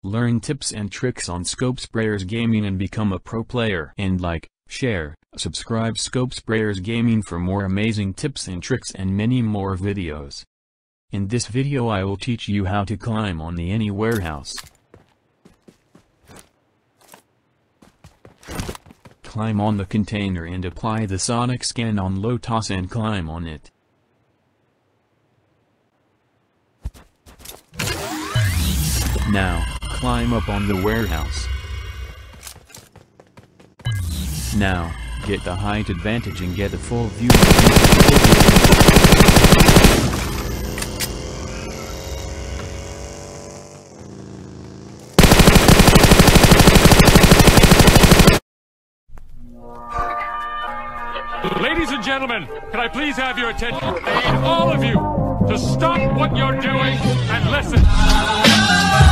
Learn tips and tricks on Scope Sprayers Gaming and become a pro player. And like, share, subscribe Scope Sprayers Gaming for more amazing tips and tricks and many more videos. In this video I will teach you how to climb on the Any warehouse. Climb on the container and apply the sonic scan on Lotus and climb on it. Now, climb up on the warehouse. Now, get the height advantage and get a full view of Ladies and gentlemen, can I please have your attention? I need all of you to stop what you're doing and listen.